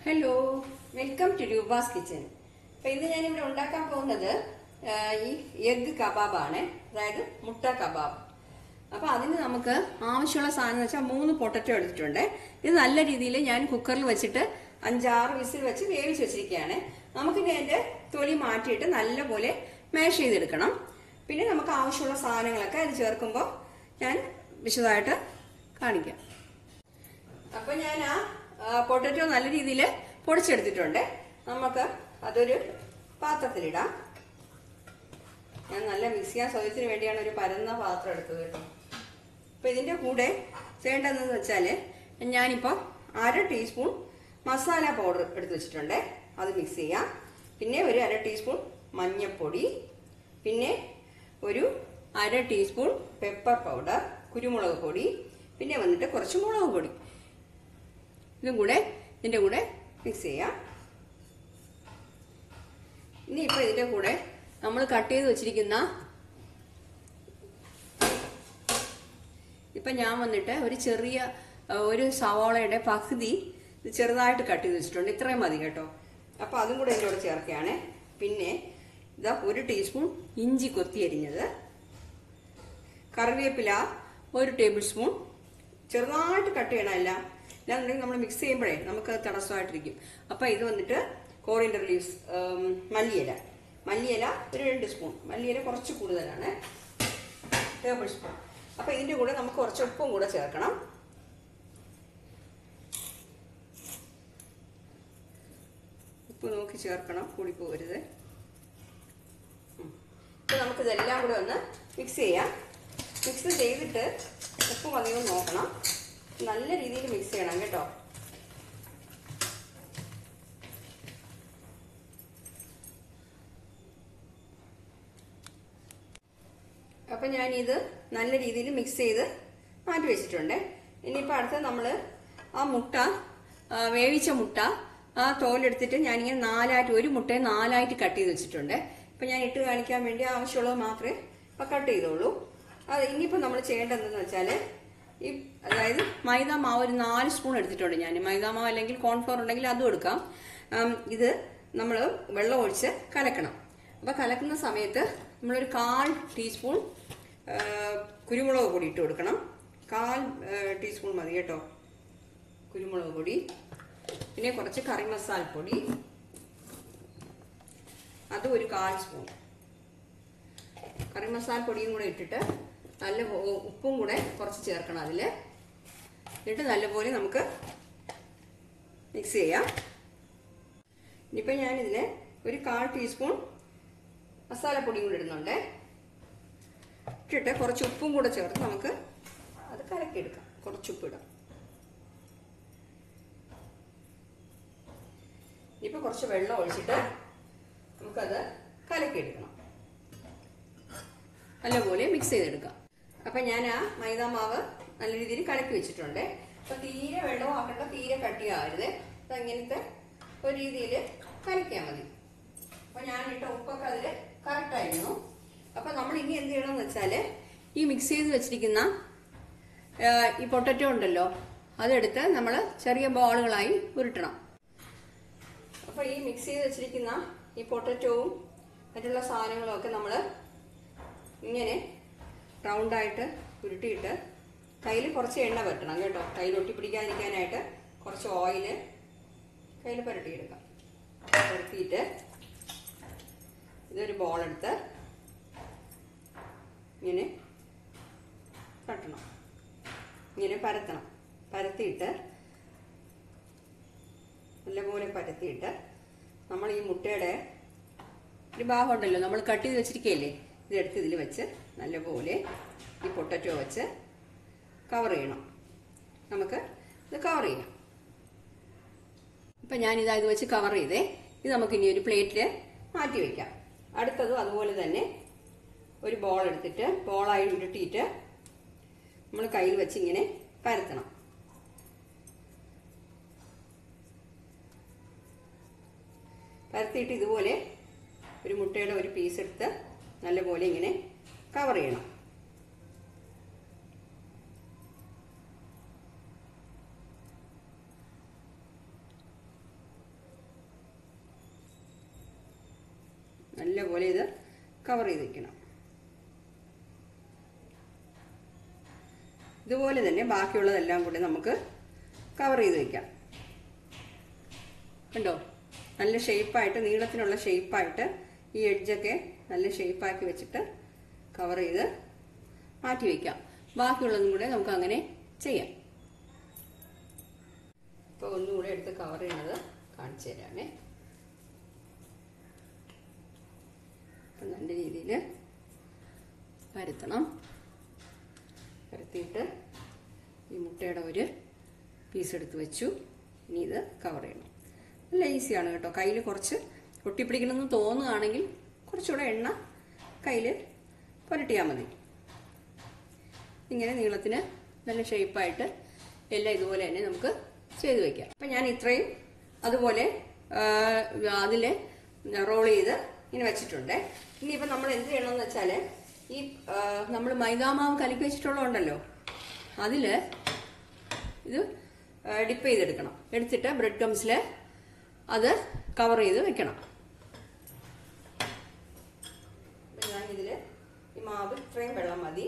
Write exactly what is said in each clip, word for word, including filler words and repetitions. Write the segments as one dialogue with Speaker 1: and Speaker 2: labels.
Speaker 1: Hello, welcome to Roopa's kitchen. അപ്പൊ ഇന്ന് ഞാനിവിടെ ഉണ്ടാക്കാൻ പോകുന്നത് ഈ എഗ് കബാബാണ്, അതായത് മുട്ട കബാബ്. അപ്പൊ അതിന് നമുക്ക് ആവശ്യമുള്ള സാധനം എന്ന് വെച്ചാൽ മൂന്ന് പൊട്ടറ്റോ എടുത്തിട്ടുണ്ട്. ഇത് നല്ല രീതിയിൽ ഞാൻ കുക്കറിൽ വെച്ചിട്ട് അഞ്ചാറ് വിസിൽ വെച്ച് വേവിച്ച് വെച്ചിരിക്കുകയാണ്. നമുക്കിനി അതിന്റെ തൊലി മാറ്റിയിട്ട് നല്ലപോലെ മാഷ് ചെയ്തെടുക്കണം. പിന്നെ നമുക്ക് ആവശ്യമുള്ള സാധനങ്ങളൊക്കെ അത് ചേർക്കുമ്പോൾ ഞാൻ വിശദമായിട്ട് കാണിക്കാം. അപ്പൊ ഞാൻ ആ പൊട്ടറ്റോ നല്ല രീതിയിൽ പൊടിച്ചെടുത്തിട്ടുണ്ട്. നമുക്ക് അതൊരു പാത്രത്തിലിടാം. ഞാൻ നല്ല മിക്സ് ചെയ്യാൻ സൗകര്യത്തിന് വേണ്ടിയാണ് ഒരു പരന്ന പാത്രം എടുത്തത് കേട്ടോ. അപ്പൊ ഇതിന്റെ കൂടെ ചെയ്യേണ്ടതെന്ന് വെച്ചാല് ഞാനിപ്പോ അര ടീസ്പൂൺ മസാല പൗഡർ എടുത്ത് വെച്ചിട്ടുണ്ട്. അത് മിക്സ് ചെയ്യാം. പിന്നെ ഒരു അര ടീസ്പൂൺ മഞ്ഞൾപ്പൊടി, പിന്നെ ഒരു അര ടീസ്പൂൺ പെപ്പർ പൗഡർ, കുരുമുളക് പൊടി, പിന്നെ വന്നിട്ട് കുറച്ച് മുളക് പൊടി. ഇതും കൂടെ ഇതിന്റെ കൂടെ മിക്സ് ചെയ്യാം. ഇനി ഇപ്പൊ ഇതിന്റെ കൂടെ നമ്മൾ കട്ട് ചെയ്ത് വെച്ചിരിക്കുന്ന ഇപ്പൊ ഞാൻ വന്നിട്ട് ഒരു ചെറിയ ഒരു സവാളയുടെ പകുതി ചെറുതായിട്ട് കട്ട് ചെയ്ത് വെച്ചിട്ടുണ്ട്. ഇത്രയും മതി കേട്ടോ. അപ്പൊ അതും കൂടെ ഇതിന്റെ കൂടെ ചേർക്കുകയാണ്. പിന്നെ ഇതാ ഒരു ടീസ്പൂൺ ഇഞ്ചി കൊത്തി അരിഞ്ഞത്, കറിവേപ്പില ഒരു ടേബിൾ സ്പൂൺ, ചെറുതായിട്ട് കട്ട് ചെയ്യണം. എല്ലാം അല്ലാന്നുണ്ടെങ്കിൽ നമ്മൾ മിക്സ് ചെയ്യുമ്പോഴേ നമുക്ക് തടസ്സമായിട്ടിരിക്കും. അപ്പൊ ഇത് വന്നിട്ട് കോറിയൻഡർ ലീവ്സ്, മല്ലിയില മല്ലിയില ഒരു രണ്ട് സ്പൂൺ, മല്ലിയില കുറച്ച് കൂടുതലാണ്, ടേബിൾ സ്പൂൺ. അപ്പൊ ഇതിന്റെ കൂടെ നമുക്ക് കുറച്ച് ഉപ്പും കൂടെ ചേർക്കണം. ഉപ്പ് നോക്കി ചേർക്കണം, കൂടി പോകരുത്. ഇപ്പൊ നമുക്കിതെല്ലാം കൂടെ ഒന്ന് മിക്സ് ചെയ്യാം. മിക്സ് ചെയ്തിട്ട് ഉപ്പ് മതിയോ നോക്കണം. നല്ല രീതിയിൽ മിക്സ് ചെയ്യണം കേട്ടോ. അപ്പൊ ഞാനിത് നല്ല രീതിയിൽ മിക്സ് ചെയ്ത് മാറ്റി വെച്ചിട്ടുണ്ട്. ഇനിയിപ്പോൾ അടുത്ത നമ്മൾ ആ മുട്ട, വേവിച്ച മുട്ട ആ തോലെടുത്തിട്ട് ഞാനിങ്ങനെ നാലായിട്ട്, ഒരു മുട്ടയെ നാലായിട്ട് കട്ട് ചെയ്ത് വെച്ചിട്ടുണ്ട്. ഇപ്പൊ ഞാൻ ഇട്ട് കാണിക്കാൻ വേണ്ടി ആവശ്യമുള്ളത് മാത്രമേ ഇപ്പൊ കട്ട് ചെയ്തോളൂ. അത് ഇനിയിപ്പോൾ നമ്മൾ ചെയ്യേണ്ടതെന്ന് വെച്ചാൽ ഈ അതായത് മൈദ മാവ് ഒരു നാല് സ്പൂൺ എടുത്തിട്ടുണ്ട് ഞാൻ. മൈദ മാവ് അല്ലെങ്കിൽ കോൺഫ്ലോർ ഉണ്ടെങ്കിൽ അതും എടുക്കാം. ഇത് നമ്മൾ വെള്ളം ഒഴിച്ച് കലക്കണം. അപ്പൊ കലക്കുന്ന സമയത്ത് നമ്മളൊരു കാൽ ടീസ്പൂൺ കുരുമുളക് പൊടി ഇട്ട് കൊടുക്കണം. കാൽ ടീസ്പൂൺ മതി കേട്ടോ കുരുമുളക് പൊടി. പിന്നെ കുറച്ച് കറി മസാല പൊടി, അത് ഒരു കാൽ സ്പൂൺ. കറി മസാല പൊടിയും കൂടെ ഇട്ടിട്ട് നല്ല ഉപ്പും കൂടെ കുറച്ച് ചേർക്കണം അതിൽ. എന്നിട്ട് നല്ലപോലെ നമുക്ക് മിക്സ് ചെയ്യാം. ഇനിയിപ്പോൾ ഞാനിതിൽ ഒരു കാൽ ടീസ്പൂൺ മസാലപ്പൊടിയും കൂടെ ഇടുന്നുണ്ട്. ഇട്ടിട്ട് കുറച്ച് ഉപ്പും കൂടെ ചേർത്ത് നമുക്ക് അത് കലക്കിയെടുക്കാം. കുറച്ച് ഉപ്പിടാം. ഇനിയിപ്പോൾ കുറച്ച് വെള്ളം ഒഴിച്ചിട്ട് നമുക്കത് കലക്കിയെടുക്കണം. നല്ലപോലെ മിക്സ് ചെയ്തെടുക്കാം. അപ്പൊ ഞാൻ ആ മൈദ മാവ് നല്ല രീതിയിൽ കലക്കി വെച്ചിട്ടുണ്ട്. അപ്പൊ തീരെ വെള്ളവും ആക്കണ്ട, തീരെ കട്ടിയാവരുത്. അപ്പൊ ഇങ്ങനത്തെ ഒരു രീതിയിൽ കലക്കിയാൽ മതി. അപ്പൊ ഞാൻ ഇട്ട ഉപ്പൊക്കെ അതിൽ കറക്റ്റ് ആയിരുന്നു. അപ്പൊ നമ്മൾ ഇനി എന്ത് ചെയ്യണമെന്ന് വെച്ചാല് ഈ മിക്സ് ചെയ്ത് വെച്ചിരിക്കുന്ന ഈ പൊട്ടറ്റോ ഉണ്ടല്ലോ, അതെടുത്ത് നമ്മൾ ചെറിയ ബോളുകളായി ഉരുട്ടണം. അപ്പൊ ഈ മിക്സ് ചെയ്ത് വെച്ചിരിക്കുന്ന ഈ പൊട്ടറ്റോവും മറ്റുള്ള സാധനങ്ങളും ഒക്കെ നമ്മൾ ഇങ്ങനെ റൗണ്ടായിട്ട് ഉരുട്ടിയിട്ട് കയ്യിൽ കുറച്ച് എണ്ണ പരട്ടണം കേട്ടോ. കയ്യിൽ ഒട്ടിപ്പിടിക്കാതിരിക്കാനായിട്ട് കുറച്ച് ഓയില് കയ്യിൽ പുരട്ടിയെടുക്കാം. പുരട്ടിയിട്ട് ഇതൊരു ബോളെടുത്ത് ഇങ്ങനെ തട്ടണം, ഇങ്ങനെ പരത്തണം. പരത്തിയിട്ട് നല്ലപോലെ പരത്തിയിട്ട് നമ്മൾ ഈ മുട്ടയുടെ ഒരു ഭാഗം ഉണ്ടല്ലോ നമ്മൾ കട്ട് ചെയ്ത് വെച്ചിരിക്കുകയല്ലേ, ഇതെടുത്ത് ഇതിൽ വെച്ച് നല്ലപോലെ ഈ പൊട്ടറ്റോ വെച്ച് കവർ ചെയ്യണം. നമുക്ക് ഇത് കവർ ചെയ്യാം. ഇപ്പം ഞാനിതാ ഇത് വെച്ച് കവർ ചെയ്തേ. ഇത് നമുക്ക് ഇനി ഒരു പ്ലേറ്റിൽ മാറ്റി വയ്ക്കാം. അടുത്തതും അതുപോലെ തന്നെ ഒരു ബോൾ എടുത്തിട്ട് ബോളായി ഉരുട്ടിയിട്ട് നമ്മൾ കയ്യിൽ വെച്ച് ഇങ്ങനെ പരത്തണം. പരത്തിയിട്ട് ഇതുപോലെ ഒരു മുട്ടയുടെ ഒരു പീസ് എടുത്ത് നല്ലപോലെ ഇങ്ങനെ കവർ ചെയ്യണം. ഇതേപോലെ ഇത് കവർ ചെയ്ത് വെക്കണം. ഇതുപോലെ തന്നെ ബാക്കിയുള്ളതെല്ലാം കൂടി നമുക്ക് കവർ ചെയ്ത് വെക്കാം. കണ്ടോ, നല്ല ഷേപ്പായിട്ട്, നീളത്തിനുള്ള ഷേപ്പായിട്ട് ഈ എഡ്ജൊക്കെ നല്ല ഷേപ്പാക്കി വെച്ചിട്ട് കവർ ചെയ്ത് മാറ്റി വയ്ക്കാം. ബാക്കിയുള്ളതും കൂടെ നമുക്ക് അങ്ങനെ ചെയ്യാം. ഇപ്പോൾ ഒന്നുകൂടെ എടുത്ത് കവർ ചെയ്യുന്നത് കാണിച്ചു തരാമേ. അപ്പം നല്ല രീതിയിൽ പരത്തണം. പരത്തിയിട്ട് ഈ മുട്ടയുടെ ഒരു പീസ് എടുത്ത് വെച്ചു. ഇനി ഇത് കവർ ചെയ്യണം. നല്ല ഈസിയാണ് കേട്ടോ. കയ്യിൽ കുറച്ച് ഒട്ടിപ്പിടിക്കണമെന്ന് തോന്നുകയാണെങ്കിൽ കുറച്ചുകൂടെ എണ്ണ കയ്യിൽ പുരട്ടിയാൽ മതി. ഇങ്ങനെ നീളത്തിന് നല്ല ഷേപ്പായിട്ട് എല്ലാം ഇതുപോലെ തന്നെ നമുക്ക് ചെയ്ത് വയ്ക്കാം. അപ്പം ഞാൻ ഇത്രയും അതുപോലെ അതിൽ റോൾ ചെയ്ത് ഇങ്ങനെ വെച്ചിട്ടുണ്ട്. ഇനിയിപ്പോൾ നമ്മൾ എന്ത് ചെയ്യണമെന്ന് വെച്ചാൽ, ഈ നമ്മൾ മൈദാമാവ് കലക്കി വെച്ചിട്ടുള്ളതുണ്ടല്ലോ, അതിൽ ഇത് ഡിപ്പ് ചെയ്തെടുക്കണം. എടുത്തിട്ട് ബ്രെഡ് ക്രംസിൽ അത് കവർ ചെയ്ത് വെക്കണം. ഞാനിതിൽ ഈ മാവ് ഇത്രയും വെള്ളം മതി,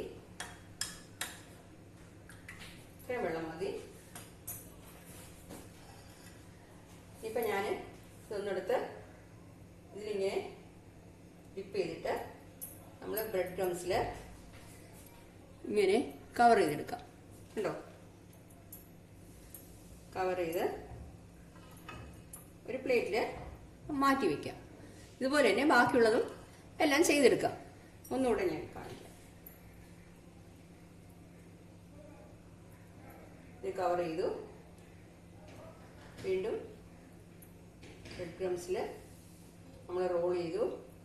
Speaker 1: ഇത്രയും വെള്ളം മതി. ഇപ്പം ഞാൻ ഇതൊന്നെടുത്ത് ഇതിലിങ്ങനെ ഡിപ്പ് ചെയ്തിട്ട് നമ്മൾ ബ്രെഡ് ക്രംസിൽ ഇങ്ങനെ കവർ ചെയ്തെടുക്കാം. ഉണ്ടോ, കവർ ചെയ്ത് ഒരു പ്ലേറ്റിൽ മാറ്റി വയ്ക്കാം. ഇതുപോലെ തന്നെ ബാക്കിയുള്ളതും എല്ലാം ചെയ്തെടുക്കാം. ഒന്നുകൂടെ ഞാൻ കാണിക്കാം. ഇത് കവർ ചെയ്തു. വീണ്ടും ബ്രെഡ് ക്രംസിൽ നമ്മൾ റോൾ ചെയ്തു.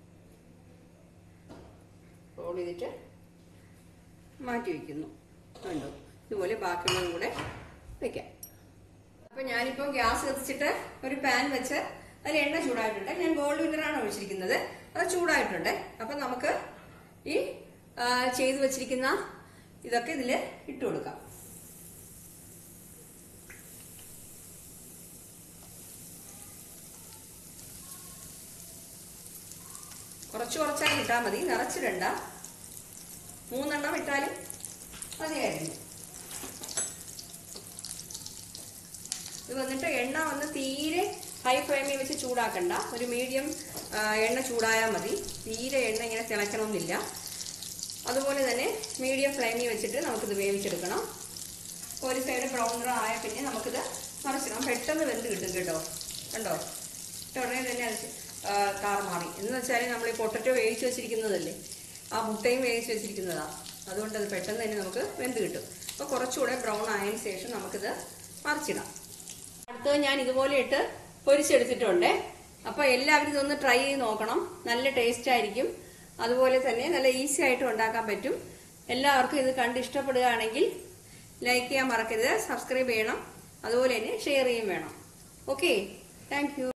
Speaker 1: റോൾ ചെയ്തിട്ട് മാറ്റി വയ്ക്കുന്നു. കണ്ടോ, ഇതുപോലെ ബാക്കിയുള്ളതും കൂടെ വയ്ക്കാം. അപ്പം ഞാനിപ്പോൾ ഗ്യാസ് കത്തിച്ചിട്ട് ഒരു പാൻ വെച്ച് അതിൽ എണ്ണ ചൂടായിട്ടുണ്ട്. ഞാൻ ഗോൾഡ് വിന്നറാണ് ഒഴിച്ചിരിക്കുന്നത്. അത് ചൂടായിട്ടുണ്ട്. അപ്പം നമുക്ക് ഈ ചെയ്ത് വെച്ചിരിക്കുന്ന ഇതൊക്കെ ഇതിൽ ഇട്ട് കൊടുക്കാം. കുറച്ച് കുറച്ചായി ഇട്ടാൽ മതി, നിറച്ചിടണ്ട. മൂന്നെണ്ണം ഇട്ടാലും മതിയായിരുന്നു. ഇത് വന്നിട്ട് എണ്ണ വന്ന് തീരെ ഹൈ ഫ്ലെയിമിൽ വെച്ച് ചൂടാക്കണ്ട. ഒരു മീഡിയം എണ്ണ ചൂടായാൽ മതി. തീരെ എണ്ണ ഇങ്ങനെ തിളയ്ക്കണമെന്നില്ല. അതുപോലെ തന്നെ മീഡിയം ഫ്ലെയിമിൽ വെച്ചിട്ട് നമുക്കിത് വേവിച്ചെടുക്കണം. ഒരു സൈഡ് ബ്രൗൺ നിറം ആയ പിന്നെ നമുക്കിത് മറിച്ചിടാം. പെട്ടെന്ന് വെന്ത് കിട്ടും കേട്ടോ. കണ്ടോ, ഉടനെ തന്നെ അത് കാർ മാറി. എന്ന് വെച്ചാൽ നമ്മൾ ഈ പൊട്ടറ്റോ വേവിച്ച് വെച്ചിരിക്കുന്നതല്ലേ, ആ മുട്ടയും വേവിച്ച് വെച്ചിരിക്കുന്നതാണ്. അതുകൊണ്ട് അത് പെട്ടെന്ന് തന്നെ നമുക്ക് വെന്ത് കിട്ടും. അപ്പോൾ കുറച്ചുകൂടെ ബ്രൗൺ ആയതിനു ശേഷം നമുക്കിത് മറിച്ചിടാം. അടുത്തത് ഞാൻ ഇതുപോലെ ഇട്ട് പൊരിച്ചെടുത്തിട്ടുണ്ട്. അപ്പോൾ എല്ലാവരും ഇതൊന്ന് ട്രൈ ചെയ്ത് നോക്കണം. നല്ല ടേസ്റ്റ് ആയിരിക്കും. അതുപോലെ തന്നെ നല്ല ഈസി ആയിട്ട് ഉണ്ടാക്കാൻ പറ്റും. എല്ലാവർക്കും ഇത് കണ്ട് ഇഷ്ടപ്പെടുകയാണെങ്കിൽ ലൈക്ക് ചെയ്യാൻ മറക്കരുത്, സബ്സ്ക്രൈബ് ചെയ്യണം, അതുപോലെ തന്നെ ഷെയർ ചെയ്യും വേണം. Okay, thank U.